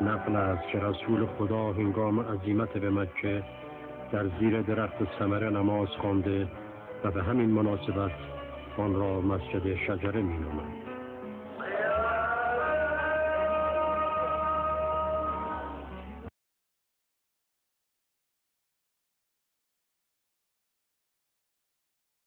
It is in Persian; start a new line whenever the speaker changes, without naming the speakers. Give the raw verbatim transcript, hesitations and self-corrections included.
نقل است که رسول خدا هنگام عزیمت به مکه در زیر درخت ثمره نماز خوانده و به همین مناسبت آن را مسجد شجره می نامند.